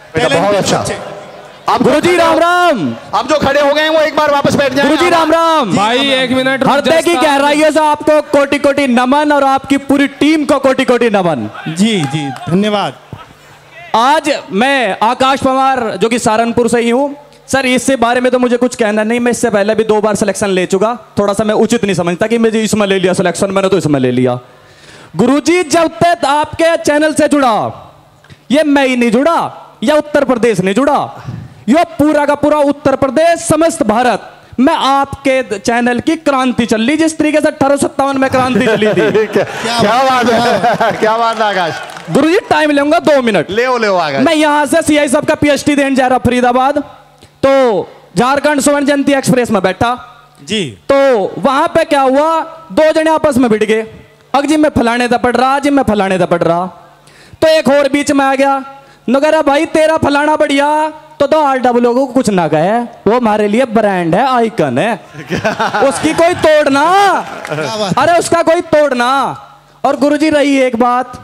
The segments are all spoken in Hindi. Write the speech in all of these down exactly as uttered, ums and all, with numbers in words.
बहुत अच्छा। अब गुरुजी राम राम। अब जो खड़े हो गए हैं वो एक बार वापस बैठ जाएं। गुरुजी राम राम। भाई एक मिनट, हृदय की गहराइयों से आपको कोटि कोटि नमन और आपकी पूरी टीम को कोटि कोटि नमन। जी जी धन्यवाद। आज मैं आकाश पवार जो कि सहारनपुर से ही हूँ सर, इससे बारे में तो मुझे कुछ कहना नहीं। मैं इससे पहले भी दो बार सिलेक्शन ले चुका, थोड़ा सा मैं उचित नहीं समझता कि मुझे इसमें ले लिया सिलेक्शन, मैंने तो इसमें ले लिया। गुरुजी जब तक आपके चैनल से जुड़ा, ये मैं ही नहीं जुड़ा या उत्तर प्रदेश नहीं जुड़ा, ये पूरा का पूरा उत्तर प्रदेश समस्त भारत में आपके चैनल की क्रांति चल रही, जिस तरीके से अठारह सौ सत्तावन में क्रांति चली थी। क्या, क्या बात है, क्या बात है आकाश। गुरुजी टाइम लूंगा दो मिनट। ले ले आकाश। मैं यहाँ से सीआई साहब का पीएचडी देने जा रहा फरीदाबाद, तो झारखंड स्वर्ण जयंती एक्सप्रेस में बैठा जी। तो वहां पे क्या हुआ, दो जने आपस में भिड़ गए। अग जी मैं फलाने दा पढ़ रहा, जी मैं फलाने दा पढ़ रहा। तो एक और बीच में आ गया, नगरा भाई तेरा फलाना बढ़िया, तो दो आर डब्ल्यू को कुछ ना कहे, वो हमारे लिए ब्रांड है, आइकन है, उसकी कोई तोड़ना, अरे उसका कोई तोड़ना। और गुरुजी रही एक बात,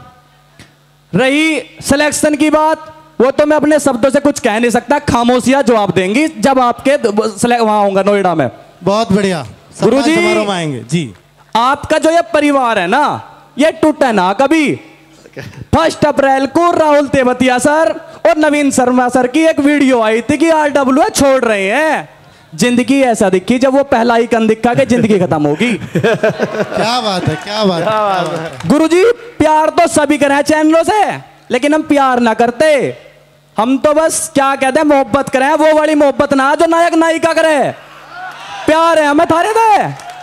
रही सिलेक्शन की बात, वो तो मैं अपने शब्दों से कुछ कह नहीं सकता, खामोशियां जवाब देंगी जब आपके वहां होगा नोएडा में। बहुत बढ़िया गुरुजी समारोह में आएंगे जी। आपका जो ये परिवार है ना, ये टूटे ना कभी। फर्स्ट अप्रैल को राहुल तेवतिया सर और नवीन शर्मा सर की एक वीडियो आई थी कि आरडब्ल्यू छोड़ रहे हैं। जिंदगी ऐसा दिखी जब वो पहला आइकन दिखा के जिंदगी खत्म होगी। क्या बात है, क्या बात है। गुरुजी प्यार तो सभी करें चैनलों से, लेकिन हम प्यार ना करते, हम तो बस क्या कहते हैं मोहब्बत करें, वो वाली मोहब्बत ना जो नायक नायिका करे, प्यार है हमें थारे दे।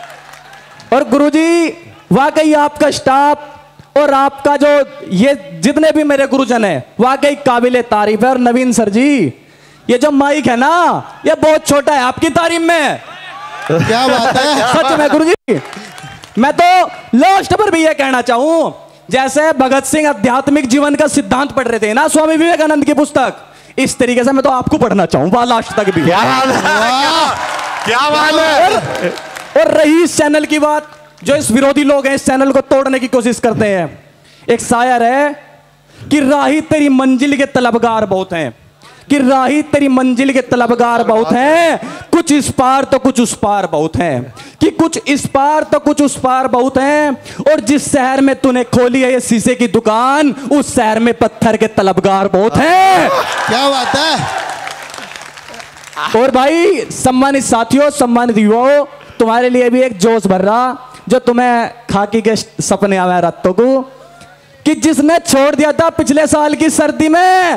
और गुरुजी वाकई आपका स्टाफ और आपका जो ये जितने भी मेरे गुरुजन हैं वाकई काबिले तारीफ है। और नवीन सर जी ये जो माइक है ना, ये बहुत छोटा है आपकी तारीफ में। क्या बात है, सच में गुरुजी। मैं तो लास्ट पर भी ये कहना चाहूं, जैसे भगत सिंह आध्यात्मिक जीवन का सिद्धांत पढ़ रहे थे ना स्वामी विवेकानंद की पुस्तक, इस तरीके से मैं तो आपको पढ़ना चाहूंगा लास्ट तक भी। क्या बात है, क्या बात है। और रही इस चैनल की बात, जो इस विरोधी लोग हैं इस चैनल को तोड़ने की कोशिश करते हैं, एक शायर है कि राही तेरी मंजिल के तलबगार बहुत हैं, कि राही तेरी मंजिल के तलबगार बहुत हैं, कुछ इस पार तो कुछ उस पार बहुत हैं, कि कुछ इस पार तो कुछ उस पार बहुत हैं। और जिस शहर में तूने खोली है ये शीशे की दुकान, उस शहर में पत्थर के तलबगार बहुत हैं। क्या बात है। और भाई सम्मानित साथियों, सम्मानित युवाओं, तुम्हारे लिए भी एक जोश भर रहा जो तुम्हें खाकी के सपने आवे रातों को, कि जिसने छोड़ दिया था पिछले साल की सर्दी में,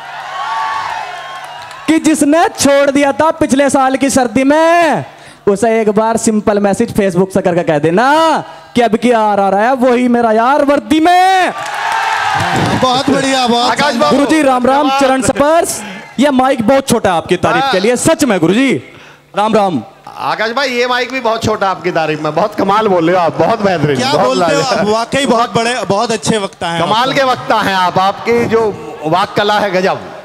कि जिसने छोड़ दिया था पिछले साल की सर्दी में, उसे एक बार सिंपल मैसेज फेसबुक से करके कह देना कि अब की आ रहा है वही मेरा यार वर्दी में। बहुत बढ़िया, बहुत गुरुजी राम राम, चरण स्पर्श। ये माइक बहुत छोटा है आपकी तारीफ के लिए, सच में गुरुजी राम राम। आकाश भाई ये माइक भी बहुत छोटा आपकी तारीफ में, बहुत कमाल बोल रहे हो आप, बहुत बेहतरीन। क्या बोलते हो आप, वाकई बहुत बड़े बहुत अच्छे वक्ता हैं, कमाल के वक्ता हैं आप, आपकी जो वाक कला है गजब।